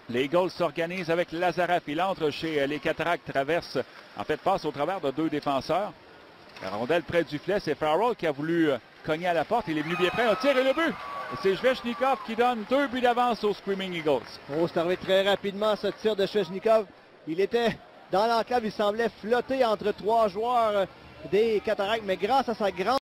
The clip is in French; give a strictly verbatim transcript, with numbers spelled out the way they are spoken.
Les Eagles s'organisent avec Lazareff. Il entre chez les Cataractes, traverse, en fait, passe au travers de deux défenseurs. La rondelle près du filet, c'est Farrell qui a voulu cogner à la porte. Il est venu bien près. Un tir et le but. C'est Svechnikov qui donne deux buts d'avance aux Screaming Eagles. Oh, c'est arrivé très rapidement ce tir de Svechnikov. Il était dans l'enclave, il semblait flotter entre trois joueurs des Cataractes, mais grâce à sa grande